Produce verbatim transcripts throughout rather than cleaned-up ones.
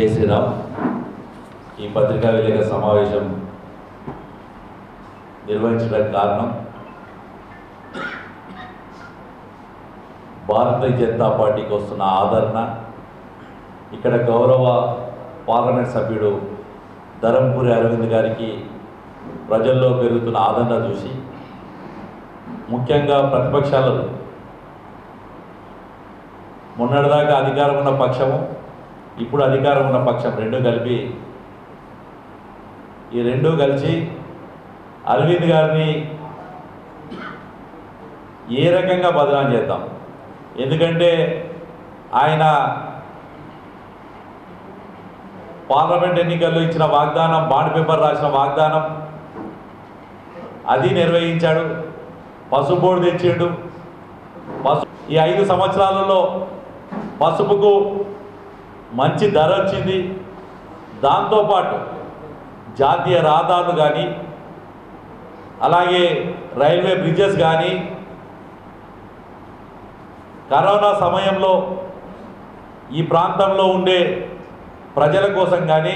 జై శ్రీరామ్. ఈ పత్రికా విలేకరుల సమావేశం నిర్వహించడానికి కారణం భారతీయ జనతా పార్టీకి వస్తున్న ఆదరణ, ఇక్కడ గౌరవ పార్లమెంట్ సభ్యుడు ధరంపూరి అరవింద్ గారికి ప్రజల్లో పెరుగుతున్న ఆదరణ చూసి, ముఖ్యంగా ప్రతిపక్షాలు మొన్నటిదాకా అధికారం ఉన్న పక్షము, ఇప్పుడు అధికారం ఉన్న పక్షం రెండు కలిపి ఈ రెండు కలిసి అరవింద్ గారిని ఏ రకంగా బదనాం చేద్దాం. ఎందుకంటే ఆయన పార్లమెంట్ ఎన్నికల్లో ఇచ్చిన వాగ్దానం, బాండ్ పేపర్ రాసిన వాగ్దానం అది నిర్వహించాడు. పసుపు బోర్డు తెచ్చిండు. పసు ఈ ఐదు సంవత్సరాలలో పసుపుకు మంచి ధర వచ్చింది. దాంతోపాటు జాతీయ రహదారులు కానీ, అలాగే రైల్వే బ్రిడ్జెస్ కానీ, కరోనా సమయంలో ఈ ప్రాంతంలో ఉండే ప్రజల కోసం కానీ,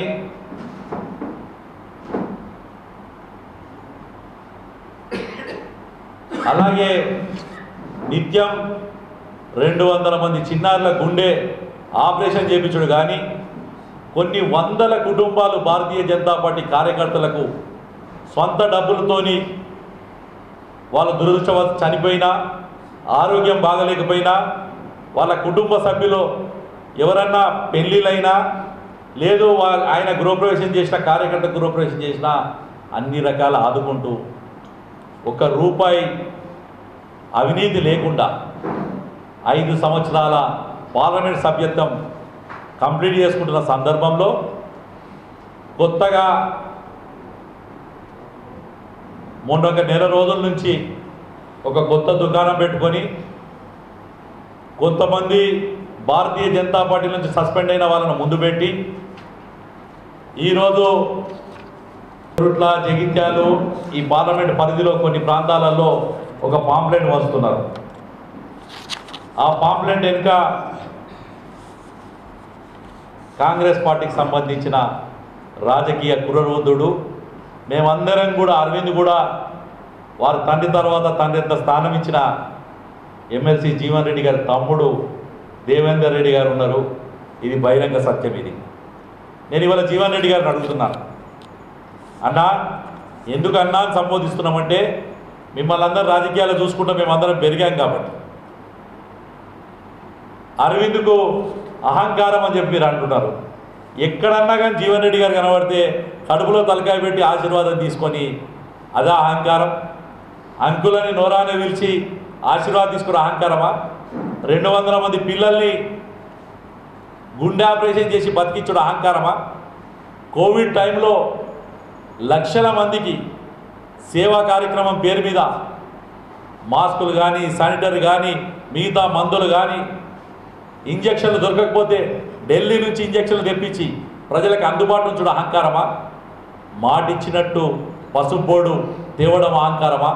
అలాగే నిత్యం రెండు వందల మంది చిన్నారుల గుండె ఆపరేషన్ చేయించుడు కానీ, కొన్ని వందల కుటుంబాలు భారతీయ జనతా పార్టీ కార్యకర్తలకు సొంత డబ్బులతోని వాళ్ళ దురదృష్టవశాత్తు చనిపోయినా, ఆరోగ్యం బాగలేకపోయినా, వాళ్ళ కుటుంబ సభ్యులు ఎవరన్నా పెళ్ళిళ్ళైనా, లేదు ఆయన గృహప్రవేశం చేసిన కార్యకర్త గృహప్రవేశం చేసినా అన్ని రకాల ఆదుకుంటూ ఒక్క రూపాయి అవినీతి లేకుండా ఐదు సంవత్సరాల పార్లమెంట్ సభ్యత్వం కంప్లీట్ చేసుకుంటున్న సందర్భంలో కొత్తగా మొన్న ఒక నెల రోజుల నుంచి ఒక కొత్త దుకాణం పెట్టుకొని కొంతమంది భారతీయ జనతా పార్టీ నుంచి సస్పెండ్ అయిన వాళ్ళను ముందు పెట్టి ఈరోజు రుట్ల, జగిత్యాలు ఈ పార్లమెంట్ పరిధిలో కొన్ని ప్రాంతాలలో ఒక పాంప్లెట్ వస్తున్నారు. ఆ పాంప్లెట్ వెనుక కాంగ్రెస్ పార్టీకి సంబంధించిన రాజకీయ కురవృద్ధుడు, మేమందరం కూడా అరవింద్ కూడా వారి తండ్రి తర్వాత తండ్రి ఎంత స్థానం ఇచ్చిన ఎమ్మెల్సీ జీవన్ రెడ్డి గారి తమ్ముడు దేవేందర్ రెడ్డి గారు ఉన్నారు. ఇది బహిరంగ సత్యం. ఇది నేను ఇవాళ జీవన్ రెడ్డి గారిని అడుగుతున్నాను, అన్నా ఎందుకు అన్నా అని సంబోధిస్తున్నామంటే మిమ్మల్ని అందరూ రాజకీయాలు చూసుకుంటూ మేమందరం పెరిగాం కాబట్టి. అరవింద్కు అహంకారం అని చెప్పి మీరు అంటున్నారు. ఎక్కడన్నా కానీ జీవన్ రెడ్డి గారు కనబడితే కడుపులో తలకాయ పెట్టి ఆశీర్వాదం తీసుకొని అదే అహంకారం? అంకులని నోరానే పిలిచి ఆశీర్వాదం తీసుకున్న అహంకారమా? రెండు వందల మంది పిల్లల్ని గుండె ఆపరేషన్ చేసి బతికించడం అహంకారమా? కోవిడ్ టైంలో లక్షల మందికి సేవా కార్యక్రమం పేరు మీద మాస్కులు కానీ, శానిటరీ కానీ, మిగతా మందులు కానీ, ఇంజక్షన్లు దొరకకపోతే ఢిల్లీ నుంచి ఇంజక్షన్లు తెప్పించి ప్రజలకు అందుబాటు ఉంచడం అహంకారమా? మాటిచ్చినట్టు పసుపు బోర్డు తేవడం అహంకారమా?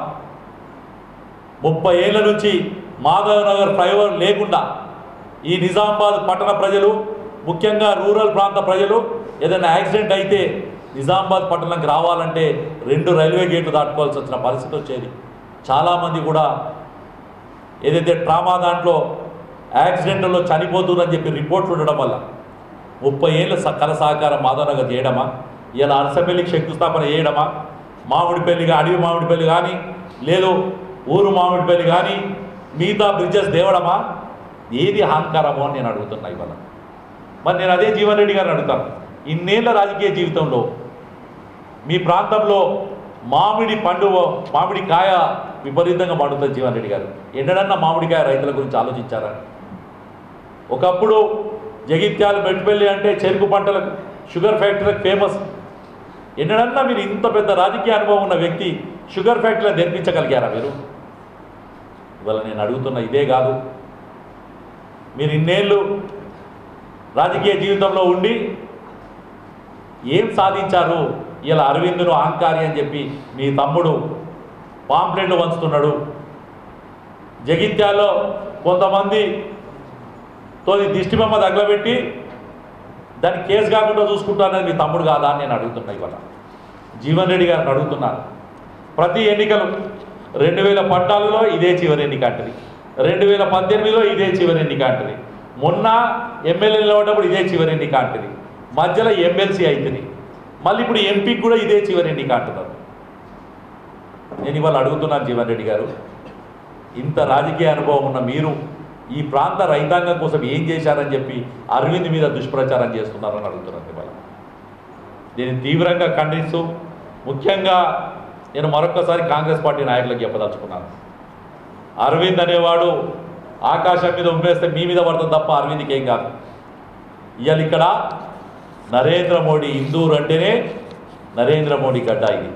ముప్పై ఏళ్ళ నుంచి మాధవ్ నగర్ ఫ్లైఓవర్ లేకుండా ఈ నిజామాబాద్ పట్టణ ప్రజలు, ముఖ్యంగా రూరల్ ప్రాంత ప్రజలు ఏదైనా యాక్సిడెంట్ అయితే నిజామాబాద్ పట్టణంకి రావాలంటే రెండు రైల్వే గేట్లు దాటుకోవాల్సి వచ్చిన పరిస్థితి వచ్చేది. చాలామంది కూడా ఏదైతే ట్రామా దాంట్లో యాక్సిడెంట్లో చనిపోతుందని చెప్పి రిపోర్ట్లు ఉండడం వల్ల ముప్పై ఏళ్ళ కల సహకారం మాధవనగర్ చేయడమా? ఇలా అరసపల్లికి శంకుస్థాపన చేయడమా? మామిడిపల్లిగా అడవి మామిడిపల్లి కానీ, లేదు ఊరు మామిడిపల్లి కానీ, మిగతా బ్రిడ్జెస్ దేవడమా? ఏది అహంకారమో అని నేను అడుగుతున్నా ఇవాళ. మరి నేను అదే జీవన్ రెడ్డి గారిని అడుగుతాను, ఇన్నేళ్ల రాజకీయ జీవితంలో మీ ప్రాంతంలో మామిడి పండు మామిడికాయ విపరీతంగా పండుతుంది జీవన్ రెడ్డి గారు. ఎన్నడన్నా మామిడికాయ రైతుల గురించి ఆలోచించారా? ఒకప్పుడు జగిత్యాలు, మెట్పల్లి అంటే చెరుకు పంటలకు, షుగర్ ఫ్యాక్టరీలకు ఫేమస్. ఎన్నడన్నా మీరు ఇంత పెద్ద రాజకీయ అనుభవం ఉన్న వ్యక్తి షుగర్ ఫ్యాక్టరీలో నిర్మించగలిగారా మీరు? ఇవాళ నేను అడుగుతున్న ఇదే కాదు. మీరు ఇన్నేళ్ళు రాజకీయ జీవితంలో ఉండి ఏం సాధించారు? ఇలా అరవింద్ను అహంకారి అని చెప్పి మీ తమ్ముడు పాంప్లెట్లు వంచుతున్నాడు. జగిత్యాల్లో కొంతమంది తోని దిష్టిబొమ్మ తగలబెట్టి దాన్ని కేసు కాకుండా చూసుకుంటానని మీ తమ్ముడు కాదా అని నేను అడుగుతున్నా. ఇవాళ జీవన్ రెడ్డి గారిని అడుగుతున్నాను. ప్రతి ఎన్నికలు రెండు వేల పద్నాలుగులో ఇదే చివరి ఎన్నిక అంటది, రెండు వేల పద్దెనిమిదిలో ఇదే చివరి ఎన్నిక అంటది, మొన్న ఎమ్మెల్యే నిలబడ్డప్పుడు ఇదే చివరి ఎన్నిక అంటది, మధ్యలో ఎమ్మెల్సీ అవుతుంది, మళ్ళీ ఇప్పుడు ఎంపీకి కూడా ఇదే చివరి ఎన్నిక అంటున్నారు. నేను ఇవాళ అడుగుతున్నాను జీవన్ రెడ్డి గారు, ఇంత రాజకీయ అనుభవం ఉన్న మీరు ఈ ప్రాంత రైతాంగం కోసం ఏం చేశారని చెప్పి అరవింద్ మీద దుష్ప్రచారం చేస్తున్నారని అడుగుతున్నాను. ఇవాళ దీన్ని తీవ్రంగా ఖండిస్తూ ముఖ్యంగా నేను మరొకసారి కాంగ్రెస్ పార్టీ నాయకులకు చెప్పదలుచుకున్నాను. అరవింద్ అనేవాడు ఆకాశం మీద ఉమ్మేస్తే మీ మీద పడుతుంది తప్ప అరవింద్కి ఏం కాదు. ఇవాళ ఇక్కడ నరేంద్ర మోడీ ఇందూరు అంటేనే నరేంద్ర మోడీ గడ్డ. ఇది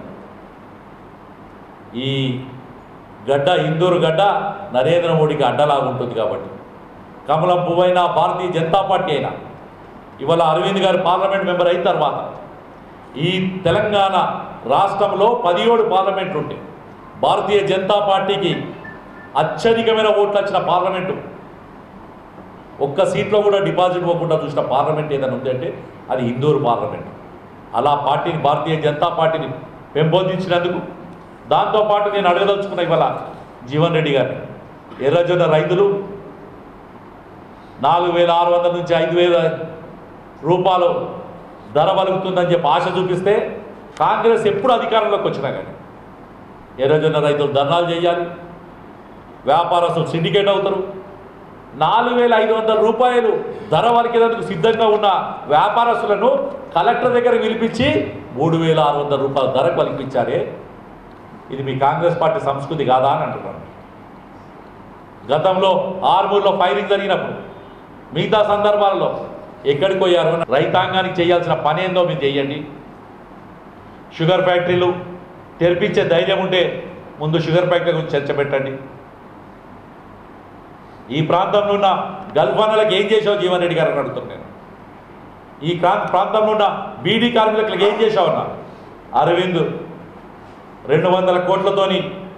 ఈ గడ్డ ఇందూరు గడ్డ నరేంద్ర మోడీకి అడ్డలాగా ఉంటుంది. కాబట్టి కమలం పువ్వైనా భారతీయ జనతా పార్టీ అయినా ఇవాళ అరవింద్ గారు పార్లమెంట్ మెంబర్ అయిన తర్వాత ఈ తెలంగాణ రాష్ట్రంలో పదిహేడు పార్లమెంట్లు ఉంటాయి. భారతీయ జనతా పార్టీకి అత్యధికమైన ఓట్లు వచ్చిన పార్లమెంటు, ఒక్క సీట్లో కూడా డిపాజిట్ ఇవ్వకుండా చూసిన పార్లమెంట్ ఏదైనా ఉందంటే అది ఇందూరు పార్లమెంట్. అలా పార్టీని భారతీయ జనతా పార్టీని పెంపొందించినందుకు దాంతోపాటు నేను అడగదలుచుకున్న ఇవాళ జీవన్ రెడ్డి గారిని, ఎర్రజొన్న రైతులు నాలుగు వేల ఆరు వందల నుంచి ఐదు వేల రూపాయలు ధర పలుకుతుందని చెప్పి ఆశ చూపిస్తే కాంగ్రెస్ ఎప్పుడు అధికారంలోకి వచ్చినా కానీ ఎర్రజొన్న రైతులు ధర్నాలు చేయాలి, వ్యాపారస్తులు సిండికేట్ అవుతారు. నాలుగు వేల ఐదు వందల రూపాయలు ధర వలికేందుకు సిద్ధంగా ఉన్న వ్యాపారస్తులను కలెక్టర్ దగ్గర పిలిపించి మూడు వేల ఆరు వందల రూపాయల ధరకు పలికించారే, ఇది మీ కాంగ్రెస్ పార్టీ సంస్కృతి కాదా అని అంటున్నాను. గతంలో ఆర్మూర్లో ఫైరింగ్ జరిగినప్పుడు మిగతా సందర్భాలలో ఎక్కడికి పోయారు? రైతాంగానికి చేయాల్సిన పని ఏందో మీరు చేయండి. షుగర్ ఫ్యాక్టరీలు తెరిపించే ధైర్యం ఉంటే ముందు షుగర్ ఫ్యాక్టరీ గురించి చర్చ పెట్టండి. ఈ ప్రాంతంలో ఉన్న గల్ఫానాలకు ఏం చేసావు జీవన్ రెడ్డి గారు అని అడుగుతున్నాను. ఈ ప్రాంతంలో ఉన్న బీడీ కార్మికులకు ఏం చేసావన్నా? అరవింద్ రెండు వందల కోట్లతోని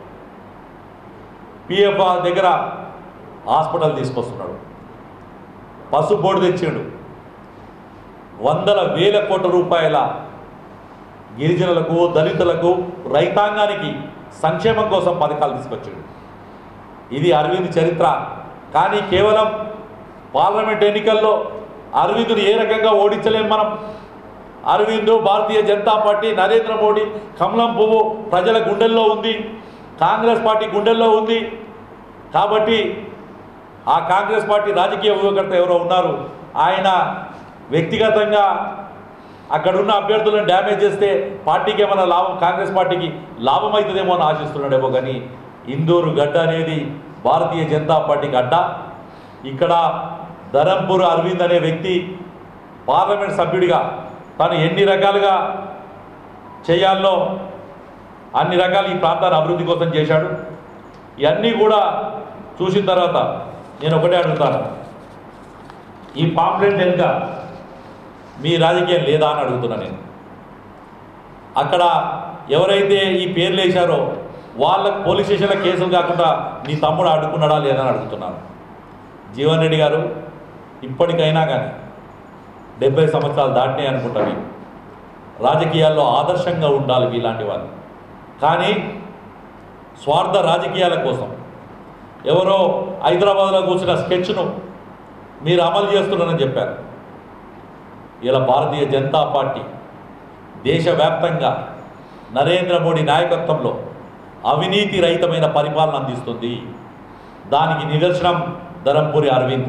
పిఎఫ్ దగ్గర హాస్పిటల్ తీసుకొస్తున్నాడు, పసుపు బోర్డు తెచ్చాడు, వందల వేల కోట్ల రూపాయల గిరిజనులకు దళితులకు రైతాంగానికి సంక్షేమం కోసం పథకాలు తీసుకొచ్చాడు. ఇది అరవింద్ చరిత్ర. కానీ కేవలం పార్లమెంట్ ఎన్నికల్లో అరవింద్ను ఏ రకంగా ఓడించలేము మనం. అరవింద్ భారతీయ జనతా పార్టీ నరేంద్ర మోడీ కమలం పువ్వు ప్రజల గుండెల్లో ఉంది, కాంగ్రెస్ పార్టీ గుండెల్లో ఉంది. కాబట్టి ఆ కాంగ్రెస్ పార్టీ రాజకీయ వ్యూహకర్త ఎవరో ఉన్నారు, ఆయన వ్యక్తిగతంగా అక్కడున్న అభ్యర్థులను డ్యామేజ్ చేస్తే పార్టీకి ఏమైనా లాభం, కాంగ్రెస్ పార్టీకి లాభం అవుతుందేమో అని ఆశిస్తున్నాడేమో. కానీ ఇందూరు గడ్డ అనేది భారతీయ జనతా పార్టీకి అడ్డ. ఇక్కడ ధరంపూర్ అరవింద్ అనే వ్యక్తి పార్లమెంట్ సభ్యుడిగా తను ఎన్ని రకాలుగా చేయాలో అన్ని రకాలు ఈ ప్రాంతాన్ని అభివృద్ధి కోసం చేశాడు. ఇవన్నీ కూడా చూసిన తర్వాత నేను ఒకటే అడుగుతాను, ఈ పాంప్లెట్ వెనుక మీ రాజకీయం లేదా అని అడుగుతున్నా నేను. అక్కడ ఎవరైతే ఈ పేర్లు వేశారో వాళ్ళకు పోలీస్ స్టేషన్లో కేసులు కాకుండా నీ తమ్ముడు అడ్డుకున్నాడా లేదా అని అడుగుతున్నాను. జీవన్ రెడ్డి గారు ఇప్పటికైనా కానీ డెబ్బై సంవత్సరాలు దాటినాయి అనుకుంటాను, రాజకీయాల్లో ఆదర్శంగా ఉండాలి వీలాంటి వాళ్ళు. కానీ స్వార్థ రాజకీయాల కోసం ఎవరో హైదరాబాద్లో కూర్చున్న స్కెచ్ను మీరు అమలు చేస్తున్నారని చెప్పారు. ఇలా భారతీయ జనతా పార్టీ దేశవ్యాప్తంగా నరేంద్ర మోడీ నాయకత్వంలో అవినీతి రహితమైన పరిపాలన అందిస్తుంది. దానికి నిదర్శనం ధరంపూరి అరవింద్.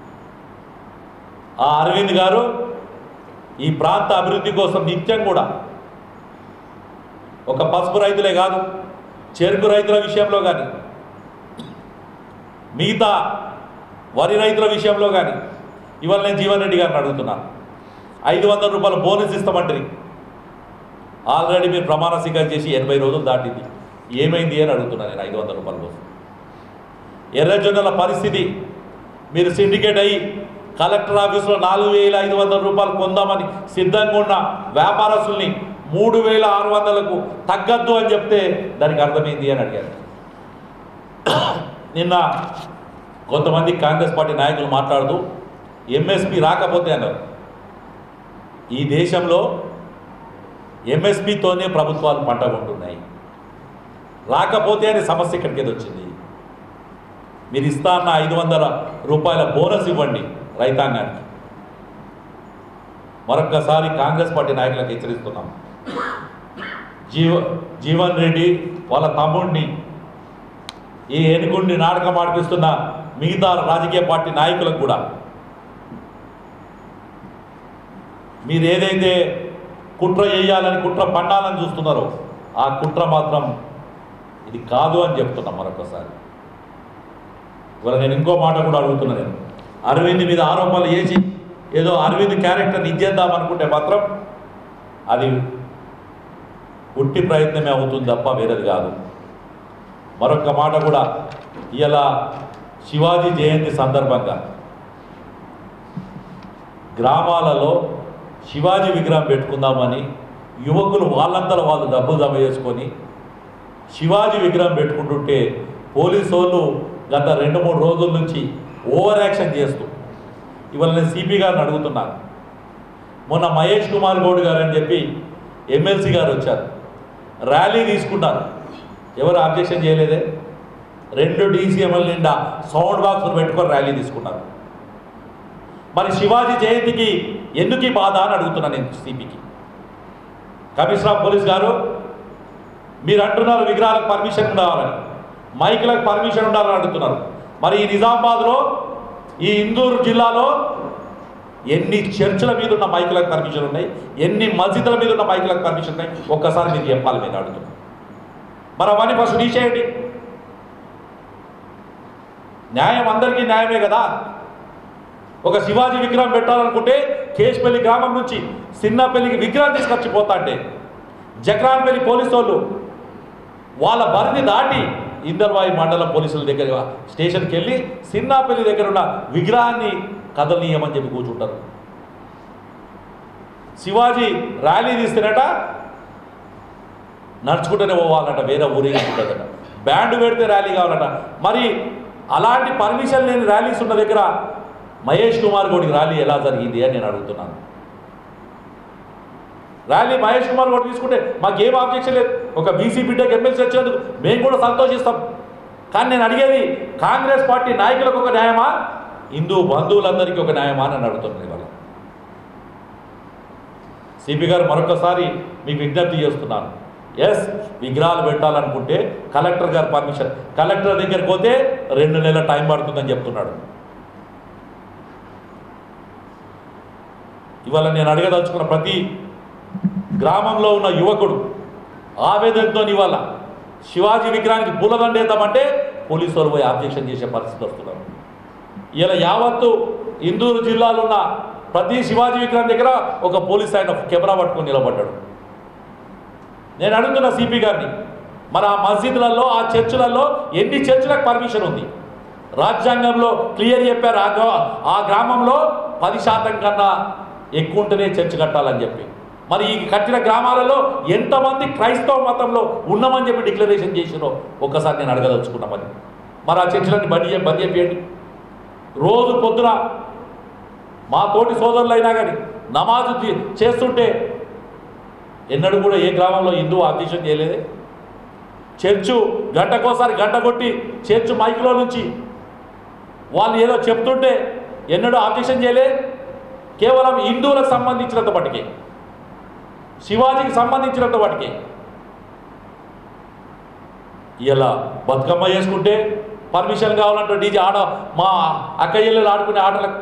ఆ అరవింద్ గారు ఈ ప్రాంత అభివృద్ధి కోసం నిత్యం కూడా ఒక పసుపు రైతులే కాదు, చెరుకు రైతుల విషయంలో కానీ మిగతా వరి రైతుల విషయంలో కానీ ఇవాళ నేను జీవన్ రెడ్డి గారిని అడుగుతున్నాను, ఐదు వందల రూపాయల బోనస్ ఇస్తామంటారు. ఆల్రెడీ మీరు ప్రమాణ స్వీకారం చేసి ఎనభై రోజులు దాటింది, ఏమైంది అని అడుగుతున్నాను నేను. ఐదు వందల రూపాయల కోసం ఎర్రజొన్నల పరిస్థితి, మీరు సిండికేట్ అయ్యి కలెక్టర్ ఆఫీసులో నాలుగు వేల ఐదు వందల రూపాయలు కొందామని సిద్ధంగా ఉన్న వ్యాపారస్తుల్ని మూడు వేల ఆరు వందలకు తగ్గద్దు అని చెప్తే దానికి అర్థమైంది అని అడిగారు. నిన్న కొంతమంది కాంగ్రెస్ పార్టీ నాయకులు మాట్లాడుతూ ఎంఎస్పి రాకపోతే అన్నారు. ఈ దేశంలో ఎంఎస్పితోనే ప్రభుత్వాలు పంట కొంటున్నాయి. రాకపోతే అనే సమస్య ఇక్కడికి వచ్చింది. మీరు ఇస్తా అన్న ఐదు వందల రూపాయల బోనస్ ఇవ్వండి రైతాంగానికి. మరొక్కసారి కాంగ్రెస్ పార్టీ నాయకులకు హెచ్చరిస్తున్నాం. జీవ జీవన్ రెడ్డి వాళ్ళ తమ్ముడిని ఈ ఎన్నికని నాటకం ఆడిపిస్తున్న మిగతా రాజకీయ పార్టీ నాయకులకు కూడా మీరు ఏదైతే కుట్ర చేయాలని కుట్ర పండాలని చూస్తున్నారో ఆ కుట్ర మాత్రం ఇది కాదు అని చెప్తున్నాం మరొకసారి. ఇవాళ నేను ఇంకో మాట కూడా అడుగుతున్నా. నేను అరవింద్ మీద ఆరోపణలు చేసి ఏదో అరవింద్ క్యారెక్టర్ని ఇచ్చేద్దాం అనుకుంటే మాత్రం అది ఉట్టి ప్రయత్నమే అవుతుంది తప్ప వేరేది కాదు. మరొక మాట కూడా, ఇలా శివాజీ జయంతి సందర్భంగా గ్రామాలలో శివాజీ విగ్రహం పెట్టుకుందామని యువకులు వాళ్ళంతా వాళ్ళు డబ్బులు జమ చేసుకొని శివాజీ విగ్రహం పెట్టుకుంటుంటే పోలీసు వాళ్ళు గత రెండు మూడు రోజుల నుంచి ఓవర్ యాక్షన్ చేస్తూ, ఇవాళ నేను సిపి గారిని అడుగుతున్నాను. మొన్న మహేష్ కుమార్ గౌడ్ గారు అని చెప్పి ఎమ్మెల్సీ గారు వచ్చారు, ర్యాలీ తీసుకున్నారు, ఎవరు అబ్జెక్షన్ చేయలేదే. రెండు డీసీఎంఎల్ నిండా సౌండ్ బాక్సులు పెట్టుకొని ర్యాలీ తీసుకున్నారు. మరి శివాజీ జయంతికి ఎందుకు ఈ బాధ అని అడుగుతున్నాను నేను సిపికి. కమిషనర్ ఆఫ్ పోలీస్ గారు, మీరు అంటున్నారు విగ్రహాలకు పర్మిషన్ ఉండాలని, మైకులకు పర్మిషన్ ఉండాలని అడుగుతున్నారు. మరి ఈ నిజామాబాద్లో ఈ ఇందూరు జిల్లాలో ఎన్ని చర్చిల మీద ఉన్న మైకులకు పర్మిషన్ ఉన్నాయి, ఎన్ని మస్జిద్ల మీద ఉన్న మైకులకు పర్మిషన్ ఉన్నాయి, ఒక్కసారి మీరు చెప్పాలి. మీరు అడుగుతున్నారు. మరి అవన్నీ ఫస్ట్ తీసేయండి. న్యాయం అందరికీ న్యాయమే కదా. ఒక శివాజీ విగ్రహం పెట్టాలనుకుంటే కేశపల్లి గ్రామం నుంచి సిన్నపల్లికి విగ్రహం తీసుకొచ్చిపోతా అంటే జక్రాన్పల్లి పోలీసు వాళ్ళు వాళ్ళ బరిని దాటి ఇందర్వాయి మండలం పోలీసుల దగ్గర స్టేషన్కి వెళ్ళి సిన్నాపల్లి దగ్గర ఉన్న విగ్రహాన్ని కదలనీయమని చెప్పి కూర్చుంటారు. శివాజీ ర్యాలీ తీస్తేనట నడుచుకుంటూనే పోవాలట, వేరే ఊరేగించుంటుందట. బ్యాండ్ పెడితే ర్యాలీ కావాలట. మరి అలాంటి పర్మిషన్ లేని ర్యాలీస్ ఉన్న దగ్గర మహేష్ కుమార్ గౌడ్కి ర్యాలీ ఎలా జరిగింది అని నేను అడుగుతున్నాను. ర్యాలీ మహేష్ కుమార్ గౌడ్ తీసుకుంటే మాకేం ఆబ్జెక్షన్ లేదు. ఒక బీసీ బిడ్డకి ఎమ్మెల్సీ వచ్చేందుకు మేము కూడా సంతోషిస్తాం. కానీ నేను అడిగేది కాంగ్రెస్ పార్టీ నాయకులకు ఒక న్యాయమా, హిందూ బంధువులందరికీ ఒక న్యాయమా అని అడుగుతున్నాను ఇవాళ. సిపి గారు, మరొకసారి మీకు విజ్ఞప్తి చేస్తున్నాను. ఎస్, విగ్రహాలు పెట్టాలనుకుంటే కలెక్టర్ గారు పర్మిషన్, కలెక్టర్ దగ్గరికి పోతే రెండు నెలల టైం పడుతుందని చెప్తున్నాడు. ఇవాళ నేను అడగదలుచుకున్న ప్రతి గ్రామంలో ఉన్న యువకుడు ఆవేదనతో ఇవాళ శివాజీ విగ్రహానికి పూలదండేద్దామంటే పోలీసు వాళ్ళు పోయి ఆబ్జెక్షన్ చేసే పరిస్థితి వస్తున్నారు. ఇలా యావత్తు ఇందూరు జిల్లాలో ఉన్న ప్రతి శివాజీ విగ్రహం దగ్గర ఒక పోలీస్ ఆయన కెమెరా పట్టుకొని నిలబడ్డాడు. నేను అడుగుతున్న సిపి గారిని, మరి ఆ మస్జిద్లలో ఆ చర్చిలలో ఎన్ని చర్చిలకు పర్మిషన్ ఉంది? రాజ్యాంగంలో క్లియర్ చెప్పారు, ఆ గ్రామంలో పది శాతం కన్నా ఎక్కువ ఉంటేనే చర్చి కట్టాలని చెప్పి. మరి ఈ కట్టిన గ్రామాలలో ఎంతమంది క్రైస్తవ మతంలో ఉన్నామని చెప్పి డిక్లరేషన్ చేసినో ఒక్కసారి నేను అడగదలుచుకున్న పని. మరి ఆ చర్చిలన్నీ బంద్ బంద్ చేయండి. రోజు పొద్దున మా తోటి సోదరులు అయినా కానీ నమాజు చేస్తుంటే ఎన్నడూ కూడా ఏ గ్రామంలో హిందూ ఆబ్జెక్షన్ చేయలేదే. చర్చు గంటకోసారి గంట కొట్టి చర్చు మైకులో నుంచి వాళ్ళు ఏదో చెప్తుంటే ఎన్నడూ ఆబ్జెక్షన్ చేయలే. కేవలం హిందువులకు సంబంధించినంత మటుకే, శివాజీకి సంబంధించినంత మటుకే. ఇలా బతుకమ్మ చేసుకుంటే పర్మిషన్ కావాలంటే డీజే ఆడ మా అక్కయ్యలు ఆడుకునే ఆటలకు,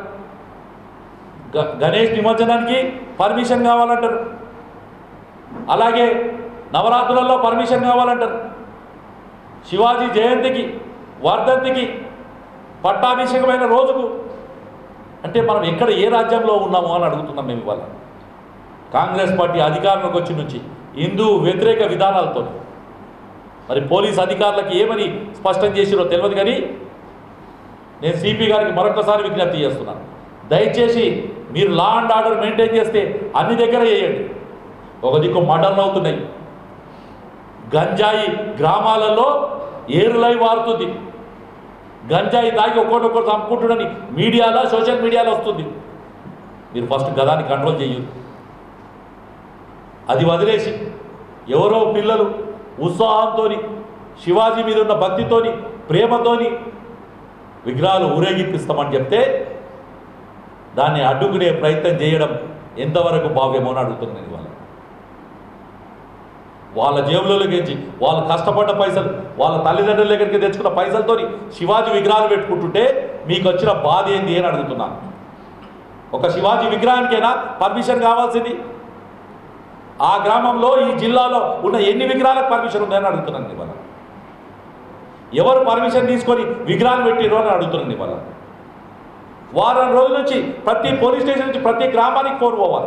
గణేష్ నిమజ్జనానికి పర్మిషన్ కావాలంటారు, అలాగే నవరాత్రులలో పర్మిషన్ కావాలంటారు, శివాజీ జయంతికి వర్ధంతికి పట్టాభిషేకమైన రోజుకు. అంటే మనం ఎక్కడ ఏ రాజ్యంలో ఉన్నామో అని అడుగుతున్నాం మేము ఇవాళ. కాంగ్రెస్ పార్టీ అధికారంలోకి వచ్చి నుంచి హిందూ వ్యతిరేక విధానాలతో మరి పోలీస్ అధికారులకు ఏమని స్పష్టం చేసిరో తెలియదు. కానీ నేను సిపి గారికి మరొకసారి విజ్ఞప్తి చేస్తున్నాను, దయచేసి మీరు లా అండ్ ఆర్డర్ మెయింటైన్ చేస్తే అన్ని దగ్గర చేయండి. ఒక దిక్కు మర్డర్లు అవుతున్నాయి, గంజాయి గ్రామాలలో ఏరులై వారుతుంది, గంజాయి తాగి ఒక్కొక్కరు చంపుకుంటున్నని మీడియాలో సోషల్ మీడియాలో వస్తుంది. మీరు ఫస్ట్ గదాన్ని కంట్రోల్ చేయరు. అది వదిలేసి ఎవరో పిల్లలు ఉత్సాహంతో శివాజీ మీద ఉన్న భక్తితోని ప్రేమతోని విగ్రహాలు ఊరేగిపిస్తామని చెప్తే దాన్ని అడ్డుకునే ప్రయత్నం చేయడం ఎంతవరకు భావ్యమో అని అడుగుతున్నాను ఇవాళ. వాళ్ళ జేబులలోకి వాళ్ళు కష్టపడ్డ పైసలు వాళ్ళ తల్లిదండ్రుల దగ్గరికి తెచ్చుకున్న పైసలతో శివాజీ విగ్రహాలు పెట్టుకుంటుంటే మీకు వచ్చిన బాధ ఏంది అని అడుగుతున్నాను. ఒక శివాజీ విగ్రహానికైనా పర్మిషన్ కావాల్సింది. ఆ గ్రామంలో ఈ జిల్లాలో ఉన్న ఎన్ని విగ్రహాలకు పర్మిషన్ ఉందని అడుగుతున్నాను ఇవాళ. ఎవరు పర్మిషన్ తీసుకొని విగ్రహాలు పెట్టిరు అని అడుగుతున్నాను ఇవాళ. వారం రోజుల నుంచి ప్రతి పోలీస్ స్టేషన్ నుంచి ప్రతి గ్రామానికి ఫోన్ పోవాలి.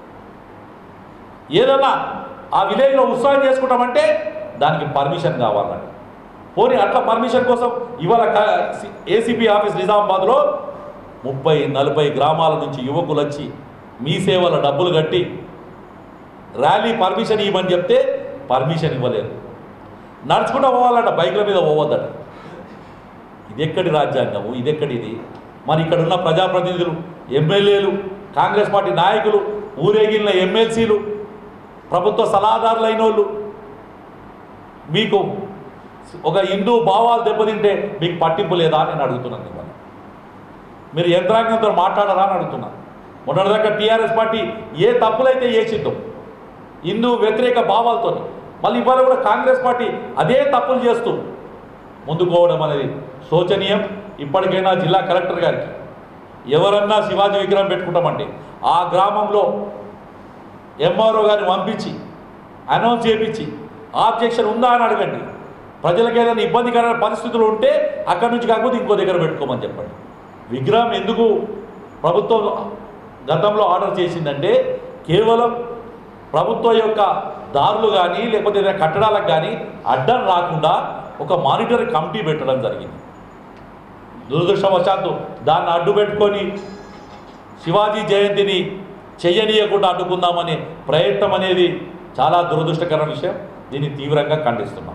ఏదన్నా ఆ విలేజ్లో ఉత్సవం చేసుకుంటామంటే దానికి పర్మిషన్ కావాలండి. పోనీ అట్లా పర్మిషన్ కోసం ఇవాళ ఏసీపీ ఆఫీస్ నిజామాబాద్లో ముప్పై నలభై గ్రామాల నుంచి యువకులు వచ్చి మీ సేవల డబ్బులు కట్టి ర్యాలీ పర్మిషన్ ఇవ్వమని చెప్తే పర్మిషన్ ఇవ్వలేదు. నడుచుకుంటూ పోవాలంట, బైకుల మీద పోవద్దట. ఇది ఎక్కడి రాజ్యాంగము, ఇది ఎక్కడిది? మరి ఇక్కడ ఉన్న ప్రజాప్రతినిధులు, ఎమ్మెల్యేలు, కాంగ్రెస్ పార్టీ నాయకులు, ఊరేగిన ఎమ్మెల్సీలు, ప్రభుత్వ సలహాదారులు అయిన వాళ్ళు మీకు ఒక హిందూ భావాలు దెబ్బతింటే మీకు పట్టింపు లేదా అని నేను అడుగుతున్నాను. ఇవాళ మీరు యంత్రాంగంతో మాట్లాడారా అని అడుగుతున్నాను. మొన్నటిదాకా టీఆర్ఎస్ పార్టీ ఏ తప్పులైతే చేసిందో హిందూ వ్యతిరేక భావాలతో, మళ్ళీ ఇవాళ కూడా కాంగ్రెస్ పార్టీ అదే తప్పులు చేస్తూ ముందుకు పోవడం అనేది శోచనీయం. ఇప్పటికైనా జిల్లా కలెక్టర్ గారికి ఎవరన్నా శివాజీ విగ్రహం పెట్టుకుంటామంటే ఆ గ్రామంలో ఎంఆర్ఓ గారిని పంపించి అనౌన్స్ చేయించి ఆబ్జెక్షన్ ఉందా అని అడగండి. ప్రజలకు ఏదైనా ఇబ్బందికరమైన పరిస్థితులు ఉంటే అక్కడి నుంచి కాకపోతే ఇంకో దగ్గర పెట్టుకోమని చెప్పండి. విగ్రహం ఎందుకు ప్రభుత్వం గతంలో ఆర్డర్ చేసిందంటే కేవలం ప్రభుత్వం యొక్క దారులు కానీ లేకపోతే ఏదైనా కట్టడాలకు కానీ అడ్డం రాకుండా ఒక మానిటరింగ్ కమిటీ పెట్టడం జరిగింది. దురదృష్టవశాత్తు దాన్ని అడ్డు పెట్టుకొని శివాజీ జయంతిని చెయ్యనీయకుండా అడ్డుకుందామనే ప్రయత్నం అనేది చాలా దురదృష్టకరమైన విషయం. దీన్ని తీవ్రంగా ఖండిస్తున్నాం.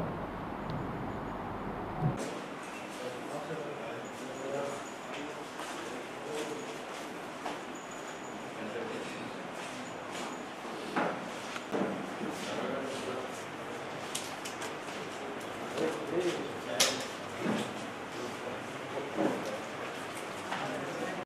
Hey.